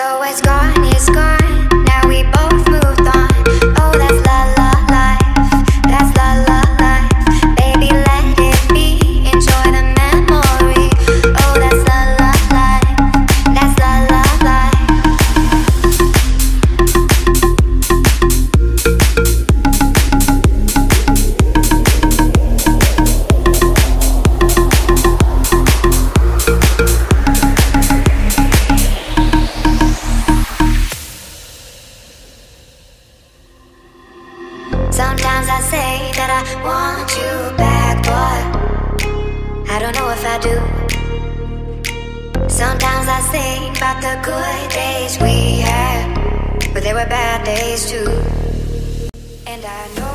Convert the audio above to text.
So what's gone is gone. Now we both moved on. Oh, that's la la life. That's la la life. Baby, let it be. Enjoy the memory. Oh, that's la la life. That's la la life. Sometimes I say that I want you back, but I don't know if I do. Sometimes I think about the good days we had, but there were bad days too. And I know